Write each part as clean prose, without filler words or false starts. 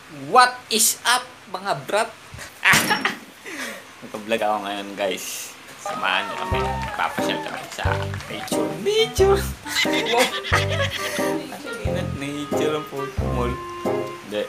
What is up mga brat? Nag-vlog ako ngayon guys. Samahan niyo kami. Papasyal kami sa nature. Nature! Nature ang mall. Hindi.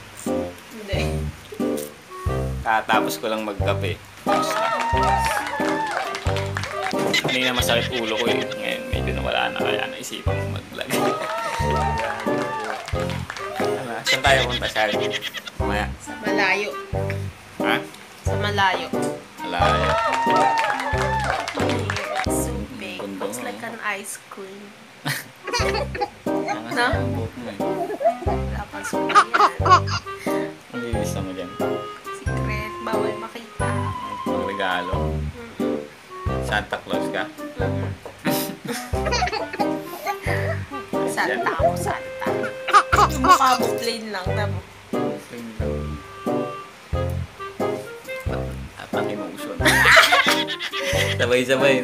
Katapos ko lang magkape. Kanina masakit ulo ko eh. Ngayon medyo nawala na kaya naisipan ko mag-vlog. Saan tayo punta, Shari? Mamaya. Sa malayo. Ha? Sa malayo. Malayo. So big. Looks like an ice cream. No? Wala pang suki yan. Ang lilisa mo dyan. Secret. Bawal makita. Ang regalo. Santa Claus ka? Santa ako, Santa. Yung mukha mo plain lang. Tamo. Atake mo uso. Sabay-sabay.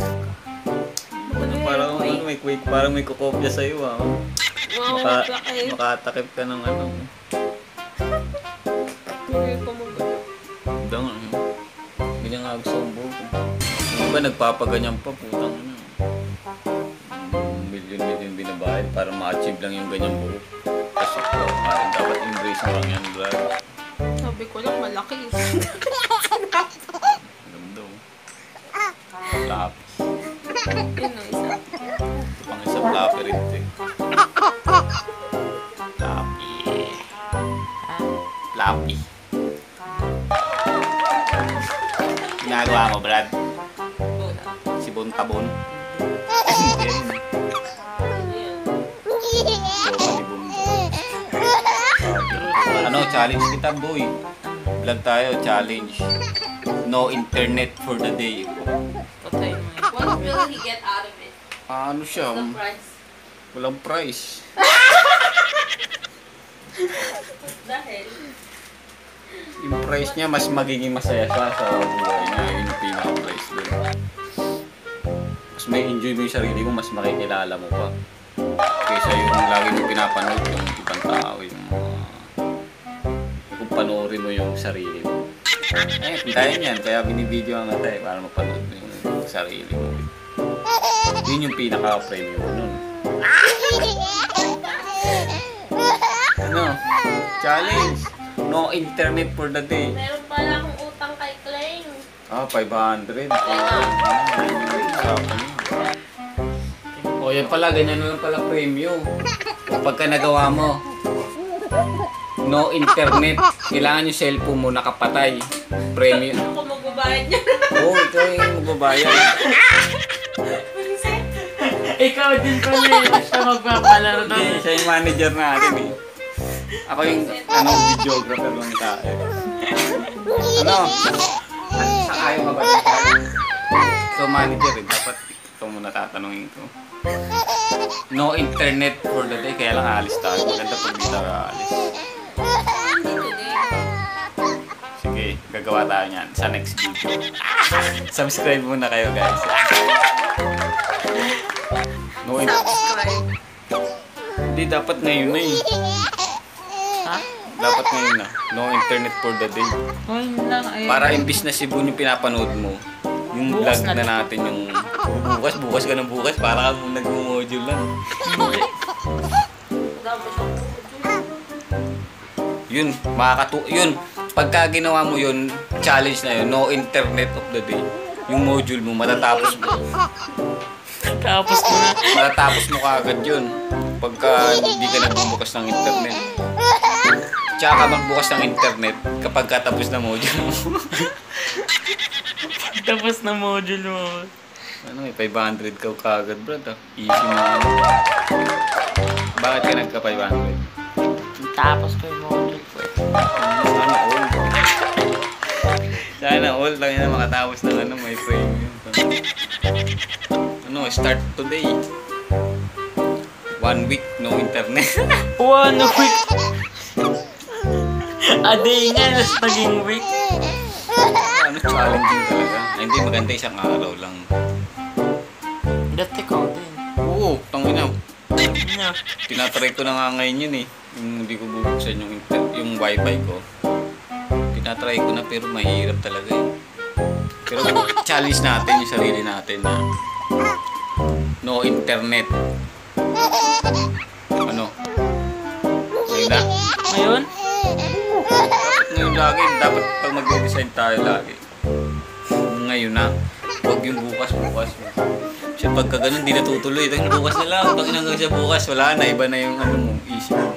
Parang may kukopya sa'yo ah. Makatakip ka ng ano. Hindi ko mo ba? Dang, ganyan nga gusto kong buko. Yung iba nagpapaganyan pa, putang ano. Milyon-milyon binabayad para ma-achieve lang yung ganyang buko. Kasi parang dapat embrace mo lang yan, brad. Sabi ko lang malaki. Ganda oh. Lapis. Yun o, isa. Ito pang isa floppy rin ito eh. Floppy. Floppy. Ginagawa mo, Brad? Si Bontabon. Ano, challenge kita, boy. Vlog tayo, challenge. No internet for the day. Patay mo. What will he get out of it? Ano siya? The price. Walang price. The hell? Yung price niya, mas magiging masaya siya sa buhay niya. Yun yung pinaka-price doon. Mas may enjoy mo yung sarili mo, mas makikilala mo pa. Kaysa yung lagi mo pinapanood yung ibang tao, yung kung panoorin mo yung sarili mo. Kaya yan, kaya binibideo nga tayo para mapanood mo yung sarili mo. Yun yung pinaka-premium nun. Ano? Challenge! No internet for the day. Meron pala akong utang kay Klein. 500. O yan pala, ganyan naman pala premium. Pagka nagawa mo, no internet, kailangan yung cellphone mo nakapatay. Premium. Ano ko magbabayad niya? Oo, ikaw yung magbabayad. Ikaw din pala yun. Siya magpapalaro doon. Hindi, siya yung manager natin eh. Ako yung videographer lang tayo. Ano? Sa ayaw ka ba? So manager eh, dapat ito muna tatanungin ko. No internet for the day, kaya lang alis tayo. Maganda pag di tayo alis. Sige, gagawa tayo niyan sa next video. Subscribe muna kayo guys. No Subscribe. Hindi, dapat ngayon na eh. Ha? Dapat ngayon na. No internet for the day. Oh, yun lang. Ayun. Para imbis na Cebu yung pinapanood mo, yung vlog Bukas na na natin yung bukas ka ng bukas, para kang nag-module lang. Yun, yun, pagka ginawa mo yun, challenge na yun, no internet of the day. Yung module mo, matatapos mo. Matatapos mo kaagad yun. Pagka hindi ka nagbubukas ng internet. Tsaka magbukas ng internet kapag katapos na module mo. Tapos na module mo. Ano may 500 ka kaagad, brad ah. Easy na ano. Bakit ka nagka-500? Tapos ko yung module ko. Sana all. Sana all. Lang na makatapos ng ano, may premium. Ano, start today. 1 week, no internet. 1 week! A day nga, nas naging week. Ano, challenging talaga. Ay, hindi, maganda isang araw lang. Dati ko din. Oo, tangina. Niya. Tinatry ko na nga ngayon yun eh. Yung hindi ko bubuksan yung yung wifi ko. Tinatry ko na pero mahirap talaga eh. Pero challenge natin yung sarili natin na no internet. Ano? Ngayon na? Ngayon? Ngayon lagi. Dapat pag mag-design tayo lagi. Ngayon na. Huwag yung bukas. Kasi pagka ganun, di natutuloy. Tangin bukas na lang. Pag inanggang siya bukas, wala na. Iba na yung ano mo, isip mo.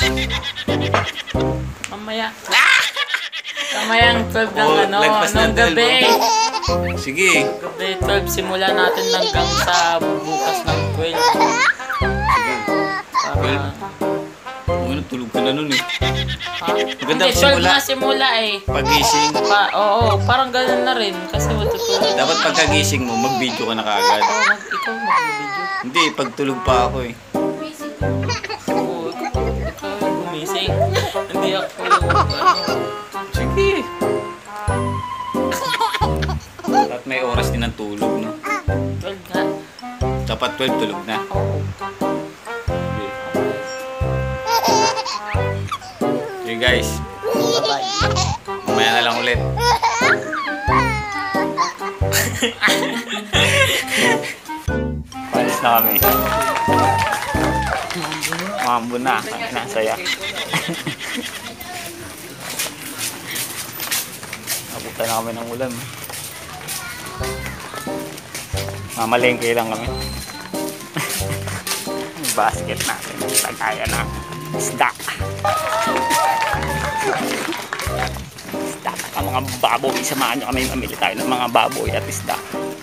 Mamaya. Mamayang 12 ng Oh, ano, lagpas na nung gabi. 12, Sige. Gabi 12, simulan natin hanggang sa bukas ng 12. Sige. Para, Ano, tulog ka na nun eh. ha? Maganda Hindi, 12 simula. na simula eh. Pagising. Oo, parang ganun na rin. Kasi matutulog. Dapat pagkagising mo, mag-video ka na kagad. Ikaw mag-video. Hindi, pagtulog pa ako eh. Oo, ikaw gumising. Hindi ako ano. Sige. At may oras din ng tulog, no? 12 nga. Dapat 12 tulog na. Oo. Sige. Okay guys, Bye-bye. mamaya na lang ulit. Palis na kami. Mambo na. Nasaya. Nabutan na kami ng ulan. Mamalengke lang kami. Basket natin. Lagayan na. Isda. Isda. Ang mga baboy. Samahan nyo kami. Mamili tayo ng mga baboy at isda.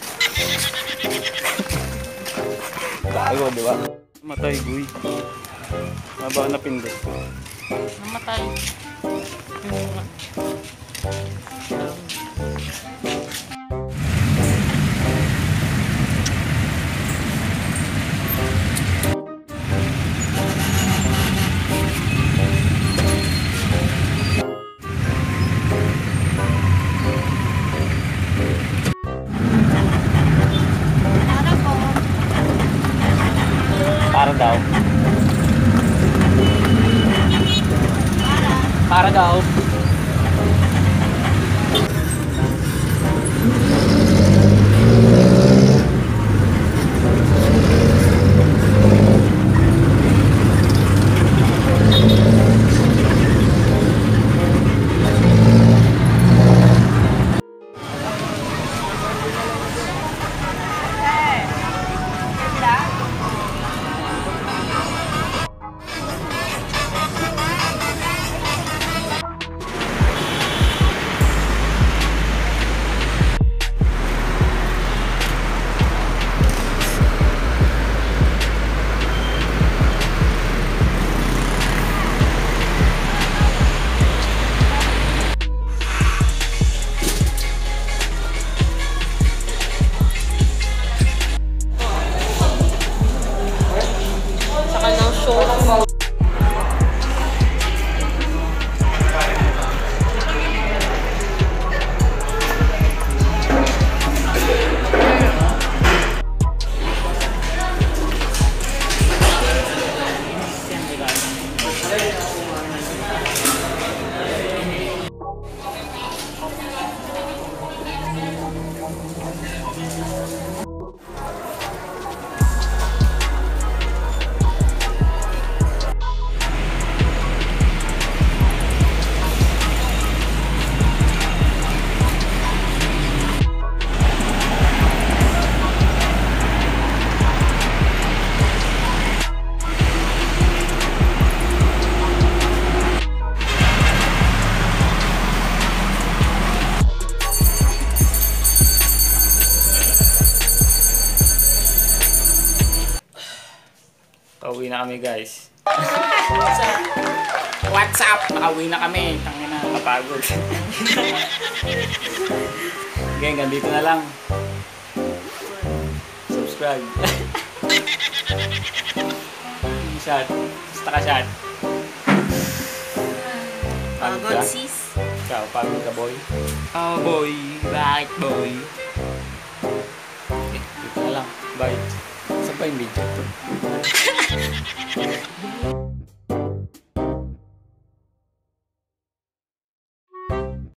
Bago, di ba? Matay, guy. Maba na pindot ko. Namatay. Para daw. Para daw. Saka ng show. Pauwi na kami guys. What's up? Pauwi na kami. Tangina, kapagod. Okay, hanggang dito na lang. Subscribe. Shot. Basta ka shot. Pagod ka? Pagod sis. Ikaw, pagod ka boy? Oh boy. Bakit boy? Okay, dito na lang. Bye. Saan pa yung video?